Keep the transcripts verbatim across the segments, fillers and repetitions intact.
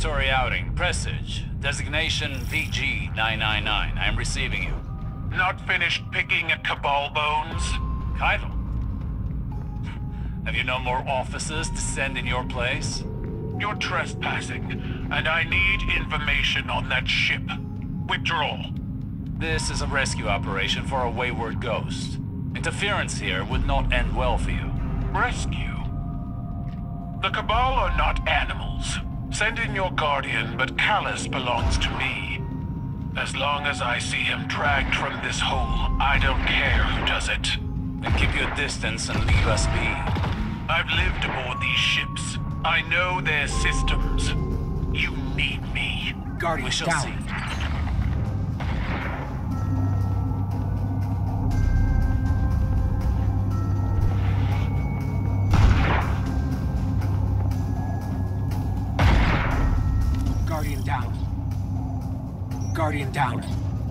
Laboratory outing, Presage. Designation V G nine nine nine. I am receiving you. Not finished picking at Cabal bones? Keitel? Have you no more officers to send in your place? You're trespassing, and I need information on that ship. Withdraw. This is a rescue operation for a wayward ghost. Interference here would not end well for you. Rescue? The Cabal are not animals. Send in your guardian, but Callus belongs to me. As long as I see him dragged from this hole, I don't care who does it. Then keep your distance and leave us be. I've lived aboard these ships. I know their systems. You need me. Guardian We shall down. see. Guardian down. Guardian down.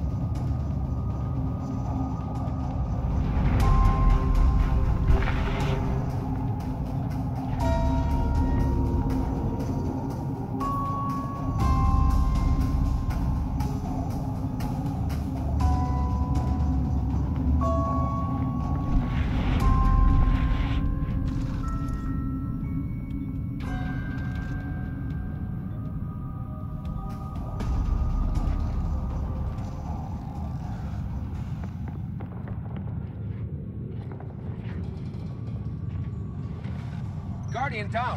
Guardian down.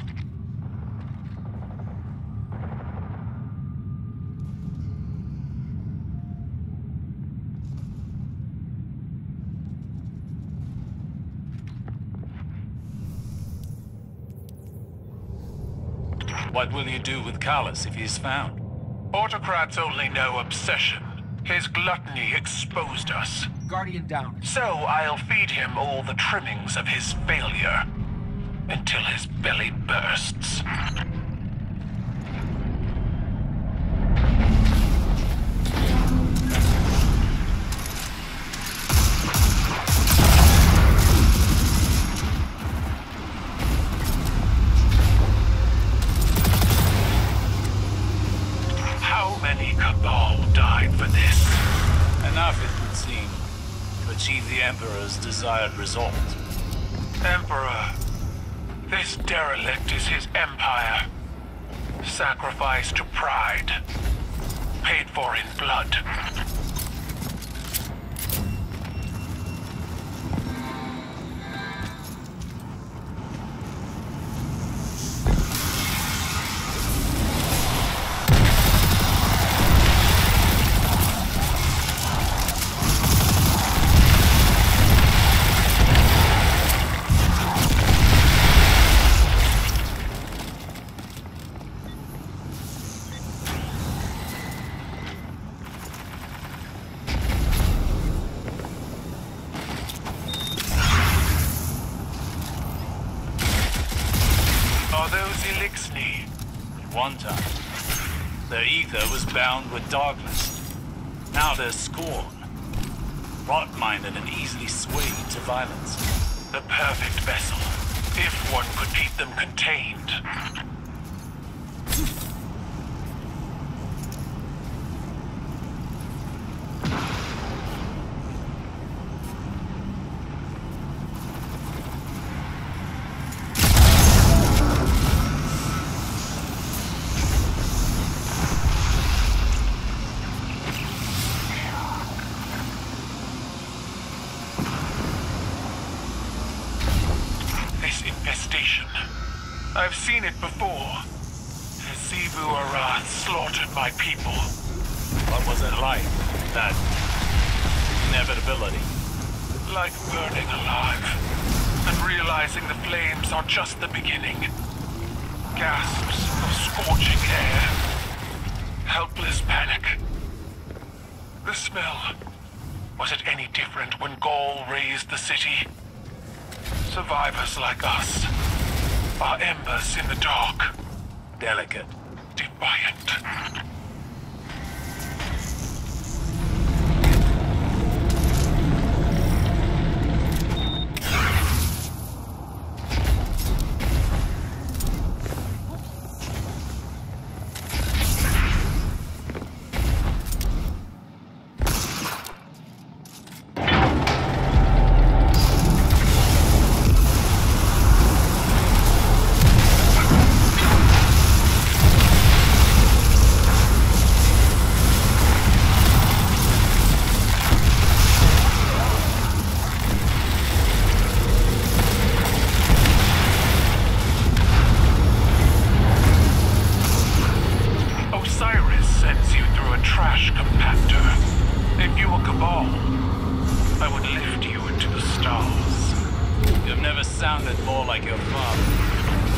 What will you do with Callus if he is found? Autocrats only know obsession. His gluttony exposed us. Guardian down. So I'll feed him all the trimmings of his failure. Until his belly bursts. How many Cabal died for this? Enough, it would seem, to achieve the Emperor's desired result. Emperor. This derelict is his empire. Sacrificed to pride. Paid for in blood. One time, their ether was bound with darkness. Now they're scorn, rot-minded and easily swayed to violence. The perfect vessel, if one could keep them contained. I've seen it before. Zivu Arath slaughtered my people. What was it like, that inevitability? Like burning alive, and realizing the flames are just the beginning. Gasps of scorching air. Helpless panic. The smell. Was it any different when Gaul razed the city? Survivors like us are embers in the dark. Delicate. Defiant. a cabal, I would lift you into the stars. You've never sounded more like your father.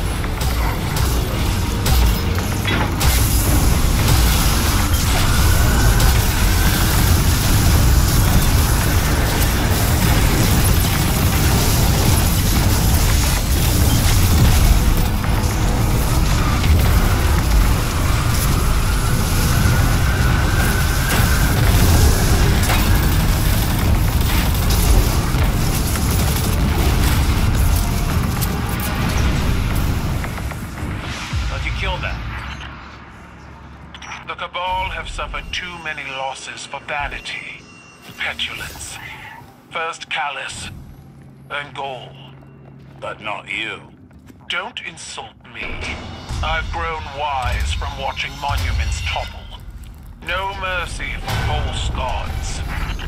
Suffered too many losses for vanity, petulance. First callous, then gall. But not you. Don't insult me. I've grown wise from watching monuments topple. No mercy for false gods.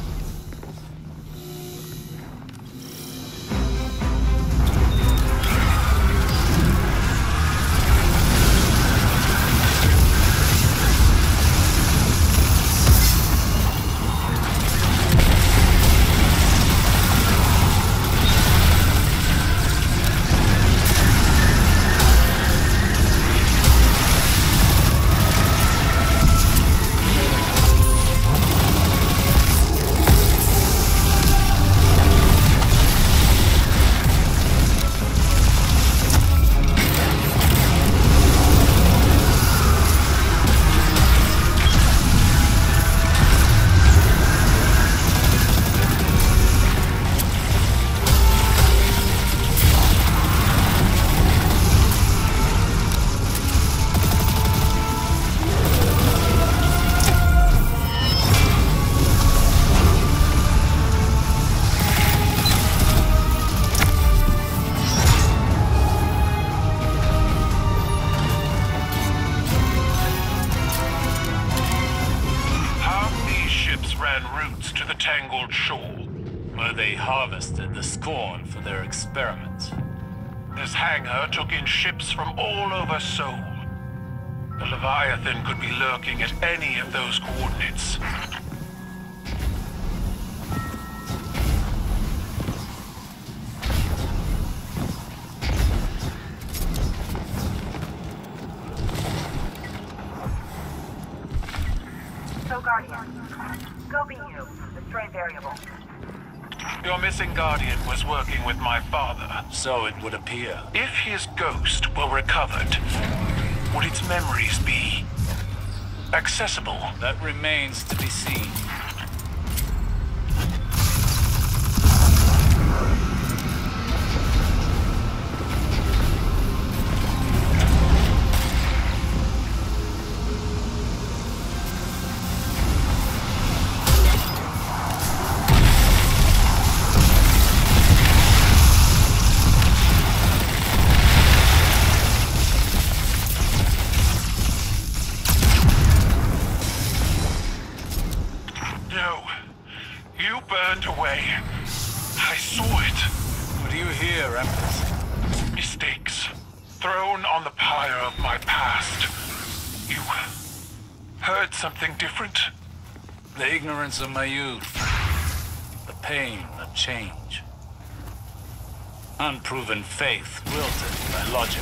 Harvested the scorn for their experiments. This hangar took in ships from all over Sol. The Leviathan could be lurking at any of those coordinates. So, Guardian, scoping you. Destroy variable. Your missing Guardian was working with my father. So it would appear. If his ghost were recovered, would its memories be accessible? That remains to be seen. Something different? The ignorance of my youth. The pain of change. Unproven faith wilted by logic.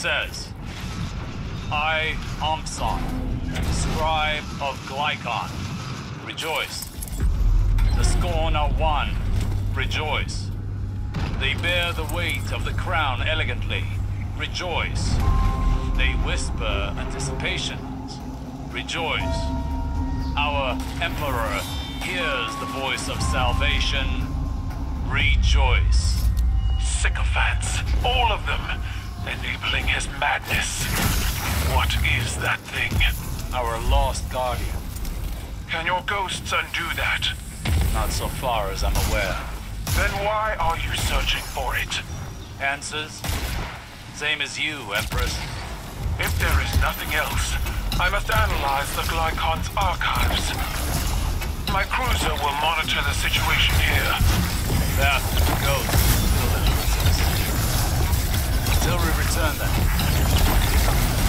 says, I, Omson, Scribe of Glykon, rejoice. The Scorn are one, rejoice. They bear the weight of the crown elegantly, rejoice. They whisper anticipations, rejoice. Our Emperor hears the voice of salvation, rejoice. Sycophants, all of them, enabling his madness. What is that thing? Our lost guardian. Can your ghosts undo that? Not so far as I'm aware. Then why are you searching for it? Answers? Same as you, Empress. If there is nothing else, I must analyze the Glykon's archives. My cruiser will monitor the situation here. That ghost will influence us. Until we return then.